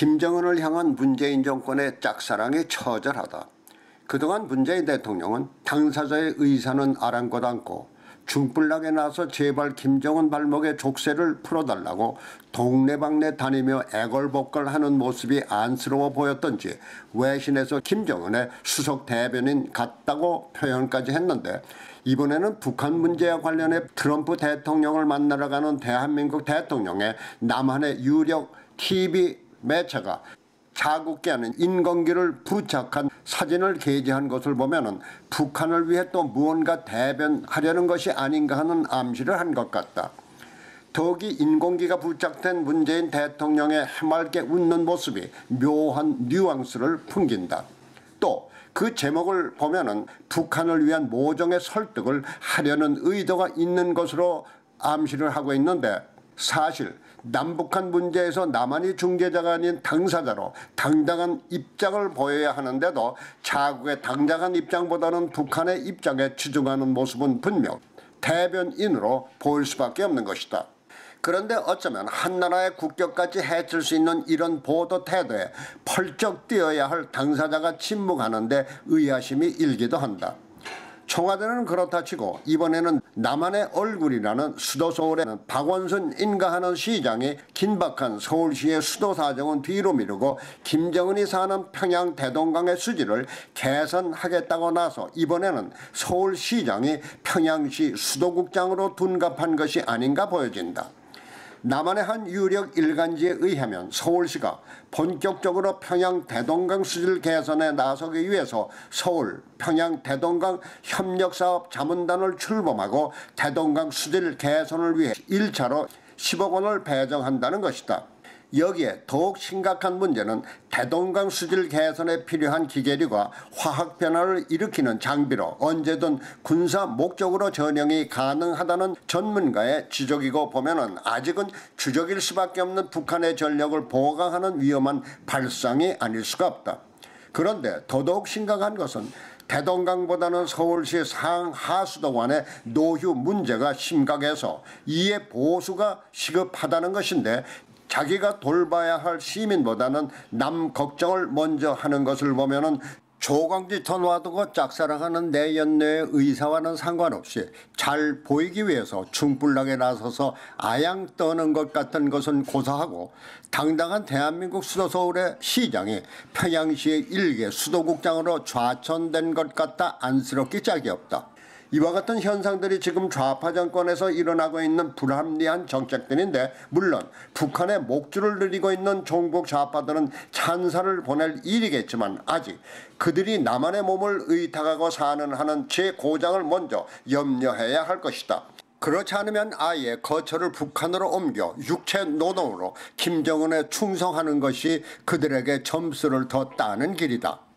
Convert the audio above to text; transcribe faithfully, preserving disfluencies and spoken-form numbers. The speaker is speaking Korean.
김정은을 향한 문재인 정권의 짝사랑이 처절하다. 그동안 문재인 대통령은 당사자의 의사는 아랑곳 않고 중불나게 나서 제발 김정은 발목의 족쇄를 풀어달라고 동네방네 다니며 애걸복걸하는 모습이 안쓰러워 보였던지 외신에서 김정은의 수석 대변인 같다고 표현까지 했는데, 이번에는 북한 문제와 관련해 트럼프 대통령을 만나러 가는 대한민국 대통령의 남한의 유력 티비 매체가 자국게 하는 인공기를 부착한 사진을 게재한 것을 보면은 북한을 위해 또 무언가 대변하려는 것이 아닌가 하는 암시를 한 것 같다. 더욱이 인공기가 부착된 문재인 대통령의 해맑게 웃는 모습이 묘한 뉘앙스를 풍긴다. 또 그 제목을 보면은 북한을 위한 모종의 설득을 하려는 의도가 있는 것으로 암시를 하고 있는데, 사실 남북한 문제에서 남한이 중재자가 아닌 당사자로 당당한 입장을 보여야 하는데도 자국의 당당한 입장보다는 북한의 입장에 치중하는 모습은 분명 대변인으로 보일 수밖에 없는 것이다. 그런데 어쩌면 한나라의 국격까지 해칠 수 있는 이런 보도 태도에 펄쩍 뛰어야 할 당사자가 침묵하는데 의아심이 일기도 한다. 청와대는 그렇다 치고 이번에는 남한의 얼굴이라는 수도 서울의 박원순 인가하는 시장이 긴박한 서울시의 수도 사정은 뒤로 미루고 김정은이 사는 평양 대동강의 수지를 개선하겠다고 나서 이번에는 서울시장이 평양시 수도국장으로 둔갑한 것이 아닌가 보여진다. 남한의 한 유력 일간지에 의하면 서울시가 본격적으로 평양 대동강 수질 개선에 나서기 위해서 서울 평양 대동강 협력사업 자문단을 출범하고 대동강 수질 개선을 위해 일 차로 십억 원을 배정한다는 것이다. 여기에 더욱 심각한 문제는 대동강 수질 개선에 필요한 기계류가 화학 변화를 일으키는 장비로 언제든 군사 목적으로 전용이 가능하다는 전문가의 지적이고 보면은 아직은 주적일 수밖에 없는 북한의 전력을 보강하는 위험한 발상이 아닐 수가 없다. 그런데 더더욱 심각한 것은 대동강보다는 서울시 상하수도 간의 노휴 문제가 심각해서 이에 보수가 시급하다는 것인데, 자기가 돌봐야 할 시민보다는 남 걱정을 먼저 하는 것을 보면은 조광지 전화두고 짝사랑하는 내연녀의 의사와는 상관없이 잘 보이기 위해서 중불나게 나서서 아양 떠는 것 같은 것은 고사하고, 당당한 대한민국 수도 서울의 시장이 평양시의 일개 수도국장으로 좌천된 것 같다 안쓰럽기 짝이 없다. 이와 같은 현상들이 지금 좌파 정권에서 일어나고 있는 불합리한 정책들인데, 물론 북한의 목줄을 누리고 있는 종북 좌파들은 찬사를 보낼 일이겠지만 아직 그들이 남한의 몸을 의탁하고 사는 하는 제고장을 먼저 염려해야 할 것이다. 그렇지 않으면 아예 거처를 북한으로 옮겨 육체 노동으로 김정은에 충성하는 것이 그들에게 점수를 더 따는 길이다.